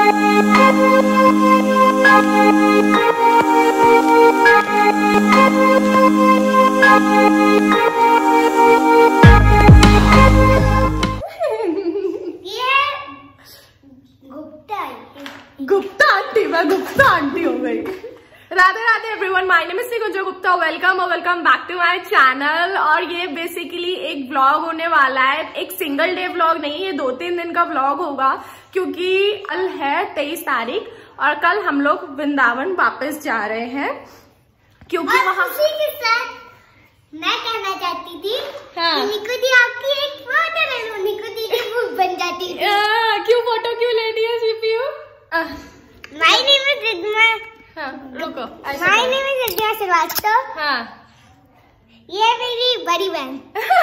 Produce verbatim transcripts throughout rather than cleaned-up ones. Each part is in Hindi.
गुप्ता आंटी, मैं गुप्ता आंटी हो गई। Radhe Radhe everyone, my name is Shrigunja Gupta. Welcome और welcome back to my channel. और ये बेसिकली एक व्लॉग होने वाला है, एक सिंगल डे व्लॉग नहीं, ये दो तीन दिन का व्लॉग होगा क्योंकि कल है तेईस तारीख और कल हम लोग वृंदावन वापस जा रहे हैं क्योंकि वहाँ के साथ मैं कहना चाहती थी हाँ। कि निको दी आपकी एक फोटो ले लो, निको दी की बुक बन जाती थी। आ, क्यों फोटो क्यों ले लिया CPU? My name is Ridhma. हाँ, रुको। My name is Ridhma Srivastava. हाँ। ये मेरी बड़ी बहन।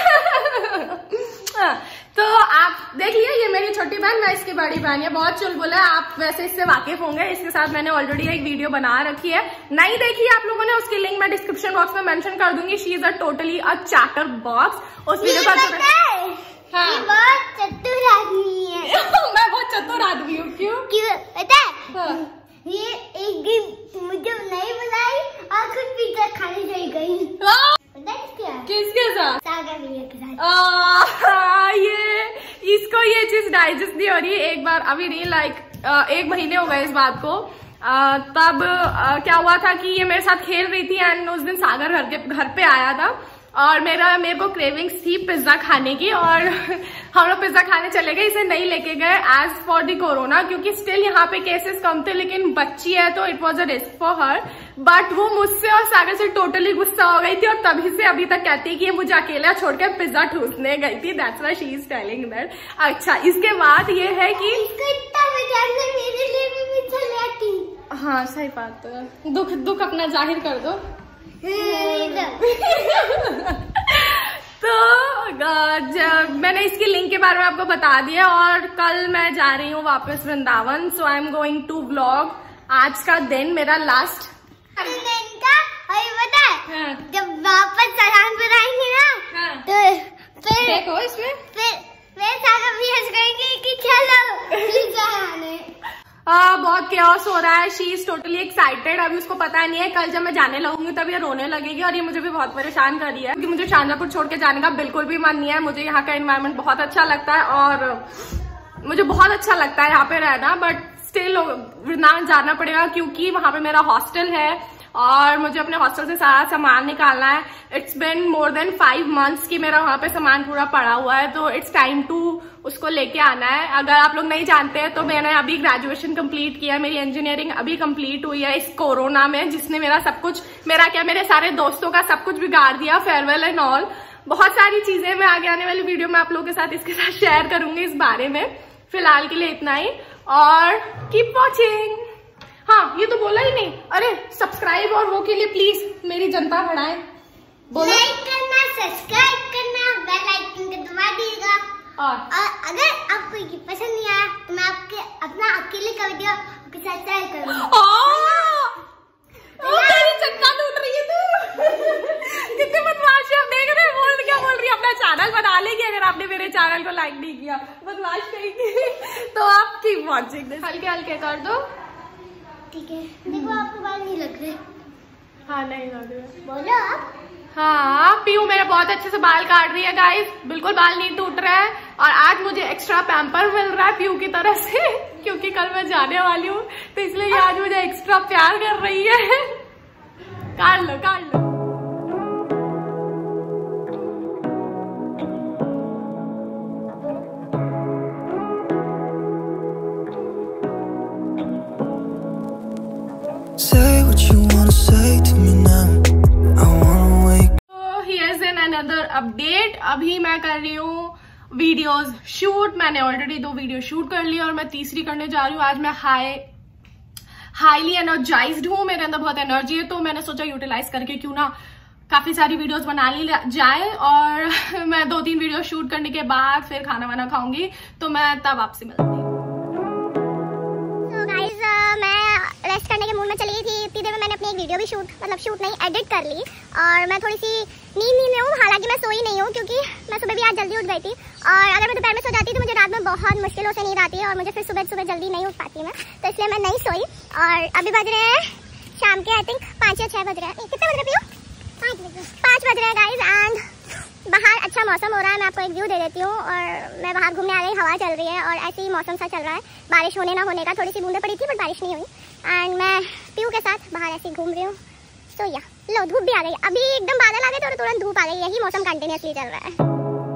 तो आप देख लिया, ये मेरी छोटी बहन, मैं इसकी बड़ी बहन। ये बहुत चुलबुल है, आप वैसे इससे वाकिफ होंगे। इसके साथ मैंने ऑलरेडी एक वीडियो बना रखी है, नहीं देखी आप लोगों ने, उसकी लिंक मैं डिस्क्रिप्शन बॉक्स में मेंशन कर दूंगी। She is a totally a chatter box. उस वीडियो का हाँ। ये बहुत चतुर आदमी है। मैं बहुत चतुर आदमी हूँ। क्यों क्यों पता है? हाँ। ये एक दिन मुझे नहीं बुलाई और खुद पिज्जा खाने चली गई। पता है क्या? किसके साथ? सागर भैया के साथ। आ, ये इसको ये चीज डाइजेस्ट नहीं हो रही। एक बार अभी नहीं, लाइक एक महीने हो गए इस बात को। आ, तब आ, क्या हुआ था कि ये मेरे साथ खेल रही थी एंड उस दिन सागर घर के घर पे आया था और मेरा मेरे को क्रेविंग्स थी पिज्जा खाने की और हम लोग पिज्जा खाने चले गए। इसे नहीं लेके गए एज फॉर दी कोरोना क्योंकि स्टिल यहाँ पे केसेस कम थे, लेकिन बच्ची है तो it was a risk for her. But वो मुझसे और सागर से टोटली गुस्सा हो गई थी और तभी से अभी तक कहती है कि ये मुझे अकेला छोड़कर पिज्जा ठूसने गई थी। That's why she is telling that. अच्छा, इसके बाद ये है कि मेरे लिए भी पिज्जा ले आती। हाँ सही बात है, दुख दुख अपना जाहिर कर दो। तो जब मैंने इसकी लिंक के बारे में आपको बता दिया और कल मैं जा रही हूँ वापस Vrindavan. So I am going to vlog आज का दिन, मेरा लास्ट पता है हाँ। जब वापस सहारनपुर आएंगे ना हाँ। तो फिर देखो इसमें फिर फिर सागर भी हंस करेंगे कि चलो पिज्जा खाने। आ, बहुत केओस हो रहा है। She is totally excited. अभी उसको पता नहीं है, कल जब मैं जाने लगूंगी तब ये रोने लगेगी और ये मुझे भी बहुत परेशान कर रही है क्योंकि मुझे शांजापुर छोड़ के जाने का बिल्कुल भी मन नहीं है। मुझे यहाँ का एनवायरनमेंट बहुत अच्छा लगता है और मुझे बहुत अच्छा लगता है यहाँ पे रहना, बट स्टिल वृंदावन जाना पड़ेगा क्योंकि वहां पे मेरा हॉस्टल है और मुझे अपने हॉस्टल से सारा सामान निकालना है। It's been more than five months की मेरा वहां पे सामान पूरा पड़ा हुआ है, तो इट्स टाइम टू उसको लेके आना है। अगर आप लोग नहीं जानते हैं तो मैंने अभी ग्रेजुएशन कंप्लीट किया है, मेरी इंजीनियरिंग अभी कंप्लीट हुई है इस कोरोना में, जिसने मेरा सब कुछ, मेरा क्या मेरे सारे दोस्तों का सब कुछ बिगाड़ दिया, फेयरवेल एंड ऑल। बहुत सारी चीजें मैं आगे आने वाली वीडियो में आप लोगों के साथ इसके साथ शेयर करूंगी इस बारे में। फिलहाल के लिए इतना ही और कीप वॉचिंग। हाँ, ये तो बोला ही नहीं। अरे सब्सक्राइब और वो के लिए प्लीज मेरी जनता बढ़ाए, बोलो। लाइक करना, सब्सक्राइब करना, बेल आइकन को दबा दीजिएगा और, और अगर आपको ये पसंद नहीं आया तो मैं आपके अपना अकेले का वीडियो आपके साथ शेयर करूंगा। तेरी जनता लूट रही है तू। कितने बदमाश है, आप देख रहे हैं बोल क्या बोल रही है। अपना चैनल बना लेगी अगर आपने मेरे चैनल को लाइक नहीं किया, बदमाश करेंगे। तो आप कीप वॉचिंग, हल्के हल्के कर दो, ठीक है। देखो आपको बाल नहीं लग रहे। हाँ नहीं लग रहे, बोलो आप। हाँ, पीयू मेरे बहुत अच्छे से बाल काट रही है गाइस, बिल्कुल बाल नहीं टूट रहा है। और आज मुझे एक्स्ट्रा पैम्पर मिल रहा है पीयू की तरफ से क्योंकि कल मैं जाने वाली हूँ, तो इसलिए आज मुझे एक्स्ट्रा प्यार कर रही है। काट लो काट लो। Say what you wanna say to me now. I wanna wake. So here's an another update. अभी मैं कर रही हूँ वीडियोस शूट। मैंने ऑलरेडी दो वीडियो शूट कर ली और मैं तीसरी करने जा रही हूँ। आज मैं हाई हाईली एनर्जाइज्ड हूँ, मेरे अंदर बहुत एनर्जी है, तो मैंने सोचा यूटिलाइज करके क्यों ना काफी सारी वीडियोस बना ली जाए। और मैं दो तीन वीडियो शूट करने के बाद फिर खाना वाना खाऊंगी, तो मैं तब आपसे मिलती हूँ। रेस्ट करने के मूड में चली गई थी, इतनी देर में मैंने अपनी एक वीडियो वीडियो भी शूट मतलब शूट नहीं एडिट कर ली और मैं थोड़ी सी नींद नींद में हूँ। हालांकि मैं सोई नहीं हूँ क्योंकि मैं सुबह भी आज जल्दी उठ गई थी और अगर मैं दोपहर में सो जाती तो मुझे रात में बहुत मुश्किलों से नींद आती है और मुझे फिर सुबह सुबह जल्दी नहीं उठ पाती मैं, तो इसलिए मैं नहीं सोई। और अभी बज रहे हैं शाम के आई थिंक पाँच या छः बज रहे हैं। कितने बज रहे हैं? पाँच बज पाँच बज रहे हैं गाइज। एंड बाहर अच्छा मौसम हो रहा है, मैं आपको एक व्यू दे देती हूँ। और मैं बाहर घूमने आ गई, हवा चल रही है और ऐसे ही मौसम सा चल रहा है, बारिश होने ना होने का। थोड़ी सी बूंदें पड़ी थी बट बारिश नहीं हुई एंड मैं पीयू के साथ बाहर ऐसे ही घूम रही हूँ। सो या लो धूप भी आ गई, अभी एकदम बादल आ गए तो तुरंत धूप आ गई। यही मौसम कंटिन्यूसली चल रहा है।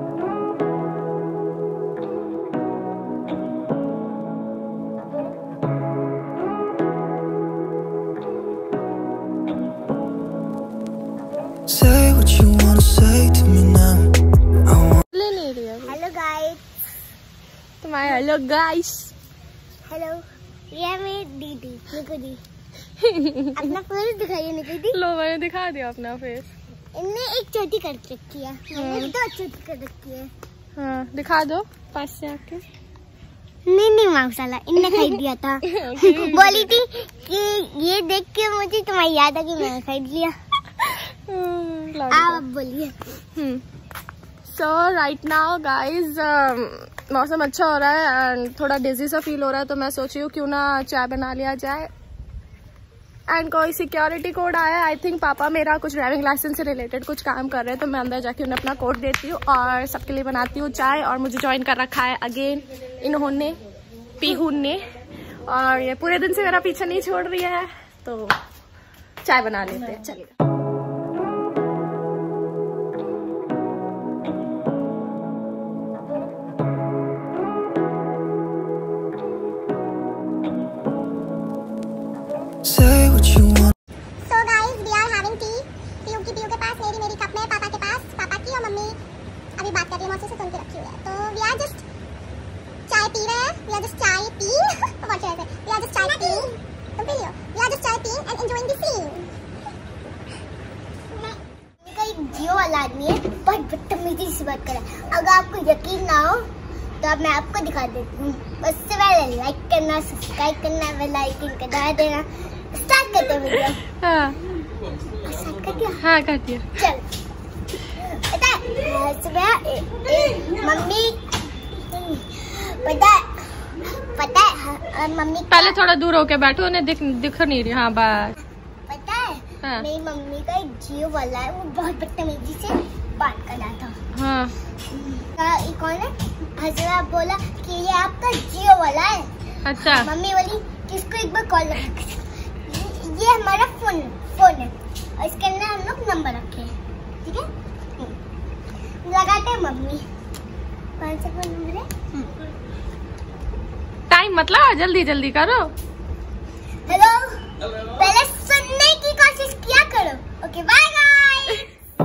Say what you wanna say to me now. I want ले नहीं रही है। हेलो गाइस, तुम्हारे हेलो गाइस। हेलो, ये मेरी दीदी निकू दी। अपना फेस दिखाइए निकू दी। लो मैंने दिखा दिया अपना फेस। इनने एक चोटी कर रखी है, मैंने दो चोटी कर रखी है। हाँ दिखा दो पास से आके। नहीं नहीं माशाल्लाह, इनने खरीद दिया था। बोली थी कि ये देख के मुझे तुम्हारी याद आ गई, मैंने खरीद लिया। आप बोलिए। सो राइट नाउ गाइज मौसम अच्छा हो रहा है एंड थोड़ा डिजी सा फील हो रहा है, तो मैं सोची हूँ क्यों ना चाय बना लिया जाए। एंड कोई सिक्योरिटी कोड आया, आई थिंक पापा मेरा कुछ ड्राइविंग लाइसेंस से रिलेटेड कुछ काम कर रहे हैं, तो मैं अंदर जाके उन्हें अपना कोड देती हूँ और सबके लिए बनाती हूँ चाय। और मुझे ज्वाइन कर रखा है अगेन इन्होंने, पीहून ने, और ये पूरे दिन से मेरा पीछा नहीं छोड़ रही है, तो चाय बना लेते हैं। चलिए say what you want. So guys, we are having tea. पीयू की पीयू के पास, मेरी मेरी कप में, पापा के पास पापा की, और मम्मी अभी बात कर रही है मौसी से, सुन के रखी हुई है। तो we are just चाय पी रहे हैं, we are just चाय पी what should I say? We are just चाय पी, तुम पी लियो। We are just चाय पी and enjoying the scene. कोई जियो वाला आदमी है, बहुत बदतमीजी से बात कर रहा है। अगर आपको यकीन ना हो तो अब मैं आपको दिखा देती हूँ। उससे पहले लाइक करना, सब्सक्राइब करना, बेल आइकन का दबा देना। स्टार्ट करते हैं वीडियो। हाँ स्टार्ट कर दिया? हाँ कर दिया। चल पता है सुबह मम्मी पता पता है मम्मी पहले थोड़ा दूर होके बैठो, उन्हें दिख दिख नहीं रही। हाँ बात पता है। हाँ। मेरी मम्मी का एक जियो वाला है, वो बहुत बदतमीजी से बात कर रहा था। हाँ कौन है हजरा बोला कि ये आपका जियो वाला है। अच्छा। मम्मी बोली कि इसको एक बार कॉल लगा, ये हमारा फोन फोन है और इसके अंदर हम लोग नंबर रखे हैं, ठीक है। लगाते हैं मम्मी। कौन सा फोन नंबर है? टाइम मतलब जल्दी जल्दी करो। हेलो, पहले सुनने की कोशिश किया करो। Okay bye bye.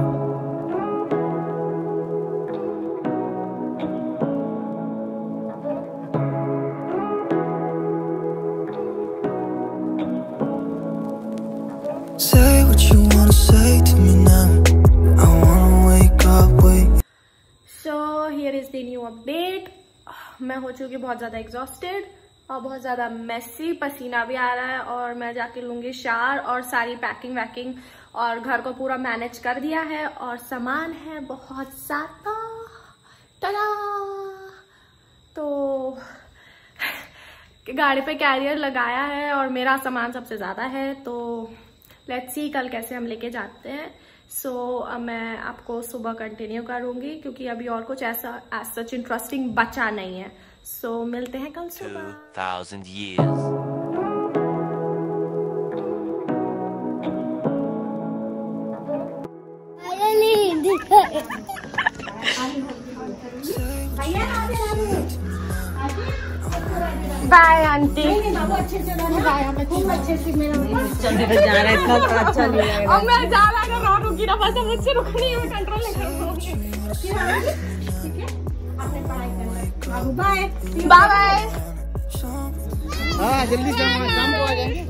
Say what you wanna say to me now. I wanna wake up with. So here is the new update. मैं हो चुकी बहुत ज़्यादा एग्जॉस्टेड और बहुत ज़्यादा मेसी, पसीना भी आ रहा है और मैं जाके लूँगी शावर और सारी पैकिंग वैकिंग और घर को पूरा मैनेज कर दिया है और सामान है बहुत ज़्यादा। tada! तो गाड़ी पे कैरियर लगाया है और मेरा सामान सबसे ज़्यादा है, तो लेट्स सी कल कैसे हम लेके जाते हैं। सो so, अब मैं आपको सुबह कंटिन्यू करूंगी क्योंकि अभी और कुछ ऐसा एज सच इंटरेस्टिंग बचा नहीं है। सो so, मिलते हैं कल सुबह। two thousand years. Bye aunty. जल्दी बस जा रहा है, इतना अच्छा नहीं है। अब मैं जा रहा है ना, रुकी ना, बस मुझसे रुकनी है, मैं कंट्रोल नहीं कर पाऊंगी। Bye bye. हाँ जल्दी शाम शाम को आ जाएंगे।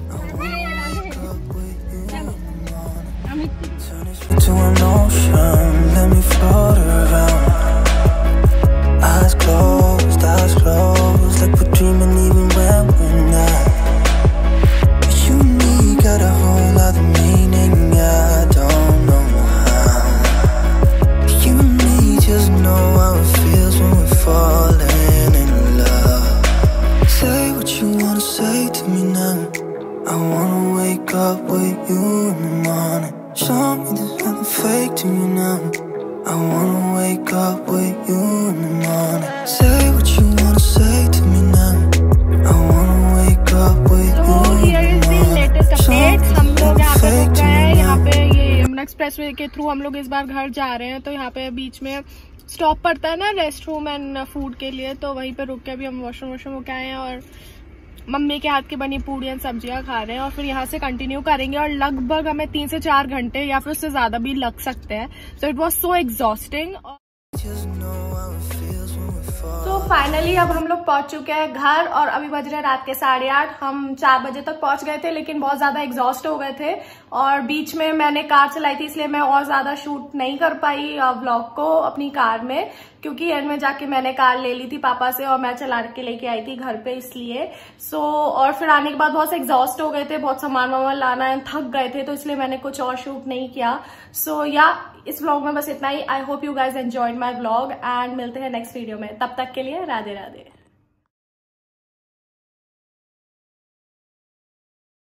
To an ocean, let me float around. Eyes closed, eyes closed, like we're dreaming even when we're not. You and me got a whole other me. say to me now? I wanna wake up with you in the morning. Show me there's nothing fake to me now. I wanna wake up with you in the morning. Say what you wanna say to me now. I wanna wake up with you in the morning. Here is the latest update. हम लोग यहाँ पे रुक गए हैं, यहाँ पे ये यमुना एक्सप्रेस वे के थ्रू हम लोग इस बार घर जा रहे हैं, तो यहाँ पे बीच में स्टॉप पड़ता है ना रेस्ट रूम एंड फूड के लिए, तो वहीं पे रुक के अभी हम वॉशरूम वॉशरूम होके आए हैं और मम्मी के हाथ की बनी पूड़ी एंड सब्जियां खा रहे हैं और फिर यहाँ से कंटिन्यू करेंगे और लगभग हमें तीन से चार घंटे या फिर उससे ज्यादा भी लग सकते हैं. So it was so exhausting. तो फाइनली अब हम लोग पहुंच चुके हैं घर और अभी बज रहे रात के साढ़े आठ. हम चार बजे तक पहुंच गए थे लेकिन बहुत ज्यादा एग्जॉस्ट हो गए थे और बीच में मैंने कार चलाई थी इसलिए मैं और ज्यादा शूट नहीं कर पाई व्लॉग को अपनी कार में, क्योंकि एंड में जाके मैंने कार ले ली थी पापा से और मैं चला के लेके आई थी घर पे इसलिए. सो so, और फिर आने के बाद बहुत एग्जॉस्ट हो गए थे, बहुत सामान वामान लाना है, थक गए थे, तो इसलिए मैंने कुछ और शूट नहीं किया. सो so, या इस व्लॉग में बस इतना ही. I hope you guys enjoyed my vlog and मिलते हैं नेक्स्ट वीडियो में. तब तक के लिए राधे राधे.